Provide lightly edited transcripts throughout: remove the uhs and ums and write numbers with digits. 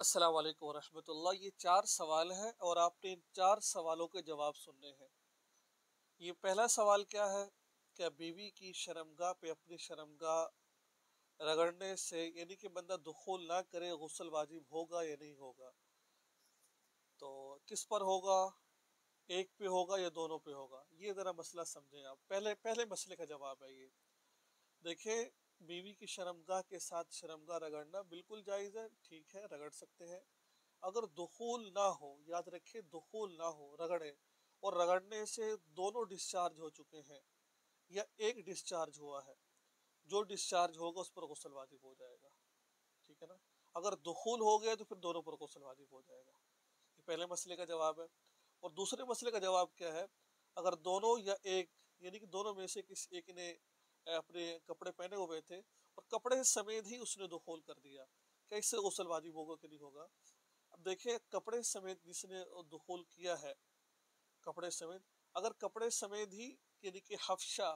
السلام علیکم ورحمۃ اللہ۔ یہ 4 سوال ہیں اور آپ نے ان 4 سوالوں کے جواب سننے ہیں۔ یہ پہلا سوال کیا ہے؟ کیا بیوی کی شرمگاہ پہ اپنی شرمگاہ رگڑنے سے یعنی کہ بندہ دخول نہ کرے غسل واجب ہوگا یا نہیں ہوگا؟ تو کس پر ہوگا؟ ایک پہ ہوگا یا دونوں پہ ہوگا؟ یہ ذرا مسئلہ سمجھیں آپ۔ پہلے مسئلے کا جواب ہے یہ۔ دیکھیں، بیوی کی شرمگاہ کے ساتھ شرمگاہ رگڑنا بالکل جائز ہے، ٹھیک ہے، رگڑ سکتے ہیں۔ اگر دخول نہ ہو، یاد رکھیں دخول نہ ہو، رگڑے اور رگڑنے سے دونوں ڈسچارج ہو چکے ہیں یا ایک ڈسچارج ہوا ہے، جو ڈسچارج ہوگا اس پر غسل واجب ہو جائے گا، ٹھیک ہے نا۔ اگر دخول ہو گیا تو پھر دونوں پر غسل واجب ہو جائے گا۔ یہ پہلے مسئلے کا جواب ہے۔ اور دوسرے مسئلے کا جواب کیا ہے؟ اگر دونوں یا ایک یعنی کہ دونوں میں سے کسی ایک نے اپنے کپڑے پہنے ہوئے تھے اور کپڑے سمیت ہی اس نے دخول کر دیا، کیا اس سے غسل واجب ہوگا کہ نہیں ہوگا؟ اب دیکھیں، کپڑے سمیت جس نے دخول کیا ہے، کپڑے سمیت، اگر کپڑے سمیت ہی یعنی کہ حفشہ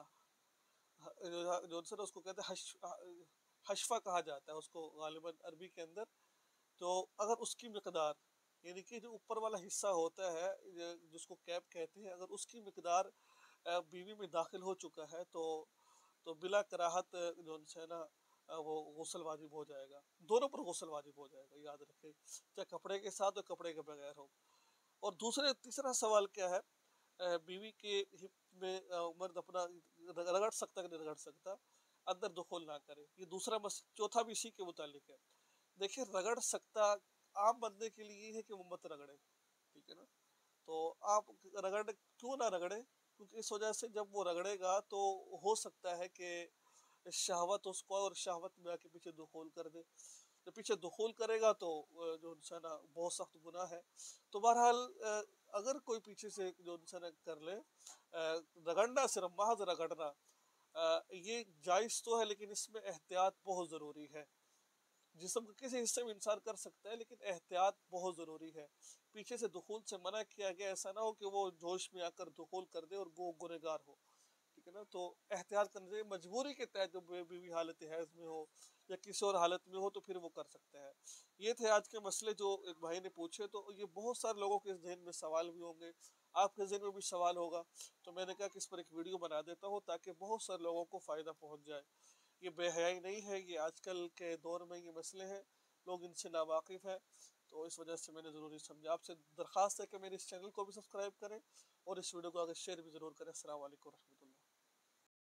جو سر اس کو کہتے ہیں حشفہ کہا جاتا ہے اس کو غالباً عربی کے اندر، تو اگر اس کی مقدار یعنی کہ جو اوپر والا حصہ ہوتا ہے جس کو کیپ کہتے ہیں، اگر اس کی مقدار بیوی میں داخل ہو چکا ہے تو بلا کراہت جو ہے نا وہ غسل واجب ہو جائے گا، دونوں پر غسل واجب ہو جائے گا، یاد رکھیں، چاہے کپڑے کے ساتھ اور کپڑے کے بغیر ہو۔ اور تیسرا سوال کیا ہے؟ بیوی کے ہپ میں مرد اپنا رگڑ سکتا کہ نہیں رگڑ سکتا؟ اندر دخول نہ کرے۔ یہ چوتھا بھی اسی کے متعلق ہے۔ دیکھیں، رگڑ سکتا عام بندے کے لیے یہ ہے کہ وہ مت رگڑے، ٹھیک ہے نا۔ تو آپ کیوں نہ رگڑے؟ کیونکہ اس وجہ سے جب وہ رگڑے گا تو ہو سکتا ہے کہ شہوت اس کو اور شہوت میں آ کے پیچھے دخول کر دے۔ جب پیچھے دخول کرے گا تو جو ہے نا بہت سخت گناہ ہے۔ تو بہرحال اگر کوئی پیچھے سے جو ہے نا کر لے، رگڑنا، صرف محض رگڑنا یہ جائز تو ہے، لیکن اس میں احتیاط بہت ضروری ہے۔ جسم کے کسی حصے میں انسان کر سکتا ہے لیکن احتیاط بہت ضروری ہے۔ پیچھے سے دخول سے منع کیا گیا، ایسا نہ ہو کہ وہ جوش میں آ کر دخول کر دے اور وہ گنہگار ہو، ٹھیک ہے نا۔ تو احتیاط کرنے سے مجبوری کے تحت جو بیوی حالت حیض میں ہو یا کسی اور حالت میں ہو تو پھر وہ کر سکتا ہے۔ یہ تھے آج کے مسئلے جو ایک بھائی نے پوچھے، تو یہ بہت سارے لوگوں کے ذہن میں سوال بھی ہوں گے، آپ کے ذہن میں بھی سوال ہوگا، تو میں نے کہا کہ اس پر ایک ویڈیو بنا دیتا ہوں تاکہ بہت سارے لوگوں کو فائدہ پہنچ جائے۔ یہ بے حیائی نہیں ہے، یہ آج کل کے دور میں یہ مسئلے ہیں، لوگ ان سے ناواقف ہیں، تو اس وجہ سے میں نے ضروری سمجھا۔ آپ سے درخواست ہے کہ میرے اس چینل کو بھی سبسکرائب کریں اور اس ویڈیو کو آگے شیئر بھی ضرور کریں۔ السلام علیکم ورحمۃ اللہ۔